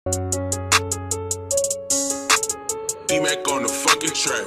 D-Mac on the fucking track.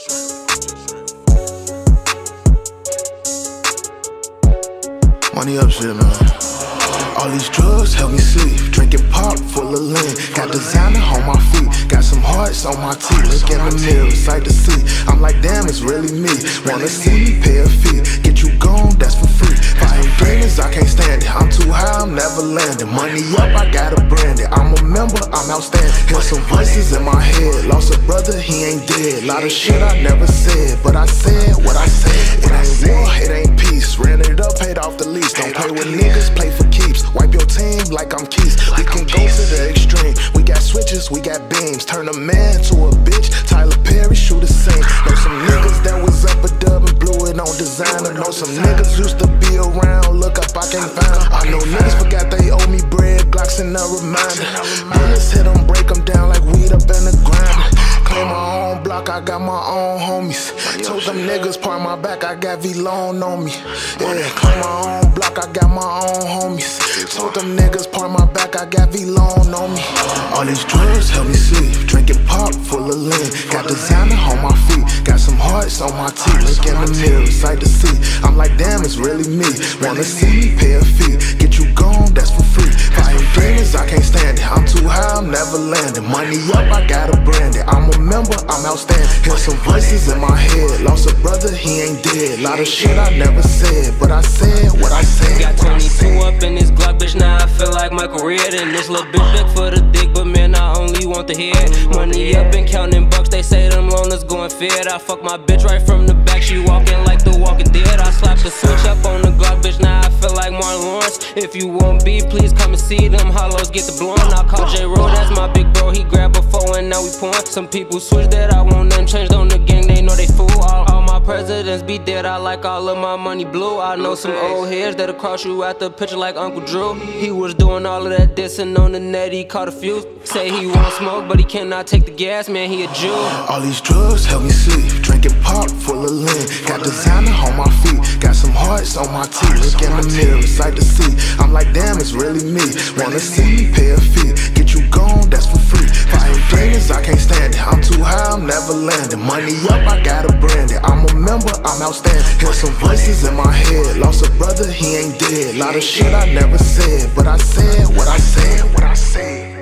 Money up shit, man. All these drugs help me sleep. Drinking pop full of lean. Got designer on my feet. Got some hearts on my teeth. Look in the mirror, sight to see. I'm like, damn, it's really me. Wanna see me pay a fee. Get you gone, that's for free. If I ain't famous, I can't stand it. I'm too high, I'm never landing. Money up, I gotta brand it. I'm a member, I'm outstanding. Hear some voices in my head. Lost a brother, he ain't dead. Lot of shit I never said, but I said what I said. It ain't war, it ain't peace. Ran it up, paid off the lease. Don't play with niggas, play for keeps. Wipe your team like I'm Keys. We can go to the extreme. We got switches, we got beams. Turn a man to a bitch. Tyler Perry, shoot a scene. Know some niggas that was up a dub and blew it on designer. Know some niggas used to be around. Look up, I can't find them. I know niggas forgot they owe me bread. Glocks and a reminder. Bullets hit them, break them down like weed up in the ground. Claim my own block, I got my own homies. Told them niggas part my back, I got V-Lone on me. Yeah, claim my own block, I got my own homies. Told them niggas part my back, I got V-Lone on me. All these drugs help me sleep. Drinking pop full of lean. Got designer on my feet. Got some hearts on my teeth. Look in the mirror, sight to see. I'm like, damn, it's really me. Wanna see me pay a fee. Get you gone, that's for free. If I ain't famous, I can't stand it. I'm too high, I'm never landing. Money up, I gotta brand it. I'm a member, I'm outstanding. Hear some voices in my head. Lost a brother, he ain't dead. Lot of shit I never said, but I said what I said. Got 22 up in this Glock, bitch, now I feel like Michael Reardon. This little bitch big for the dick, but man, I only want the head. Money up and counting bucks, they say them loaners going fed. I fuck my bitch right from the back, she walking like the Walking Dead. I slap the switch up on the Glock, bitch, now I feel like Martin Lawrence. If you want beef, please come and see them hollows get the blunt. I call Jrowe, that's my big bro, he grab a four and now we pouring. Some people switch that, I want them changed on the gang, they know they fool. All my presidents be dead, I like all of my money blue. I know some old heads that'll cross you at the picture like Uncle Drew. He was doing all of that dissing on the net, he caught a fuse. Say he want smoke, but he cannot take the gas, man, he a Jew. All these drugs help me sleep. Drinking pop full of lean. Got designer on my feet. Got some hearts on my teeth. Look in the mirror, sight to see. I'm like, damn, it's really me. Wanna see me pay a fee. Get you gone, that's for free. If I ain't famous, I can't stand it. I'm too high, I'm never landing. Money up, I gotta brand it. I'm a member, I'm outstanding. Hear some voices in my head. Lost a brother, he ain't dead. Lot of shit I never said, but I said what I said.